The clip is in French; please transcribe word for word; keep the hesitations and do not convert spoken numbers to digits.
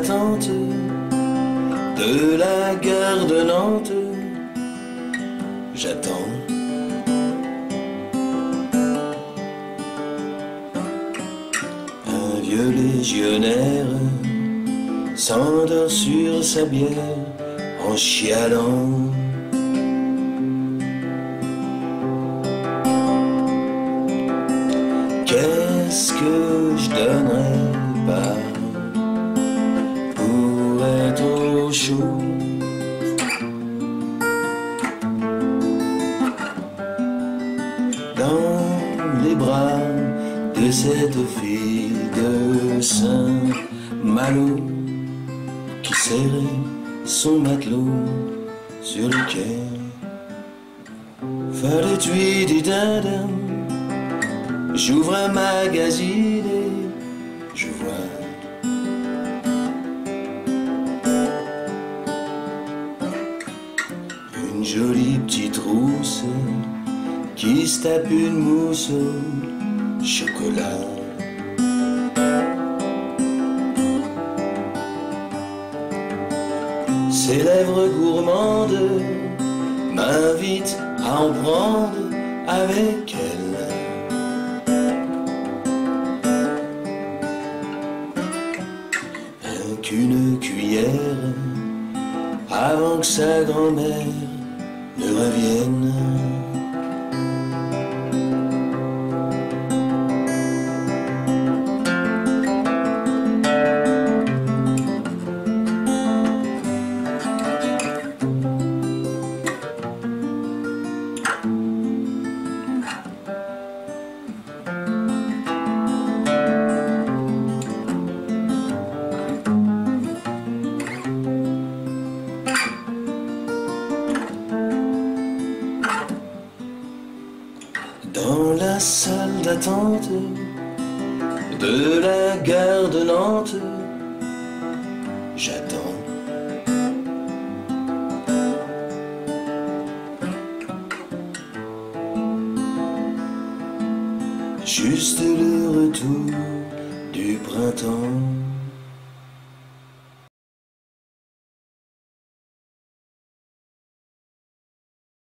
d'attente de la gare de Nantes, j'attends. Un vieux légionnaire s'endort sur sa bière en chialant. Qu'est-ce que je donnerais pas pour être au chaud? Dans les bras de cette fille de Saint-Malo qui serrait son matelot sur le quai. Fallait lui dit dindin. J'ouvre un magazine et je vois une jolie petite rousse qui se tape une mousse au chocolat. Ses lèvres gourmandes m'invitent à en prendre avec elle. Qu'une cuillère avant que sa grand-mère ne revienne. Dans la salle d'attente de la gare de Nantes, j'attends. Juste le retour du printemps.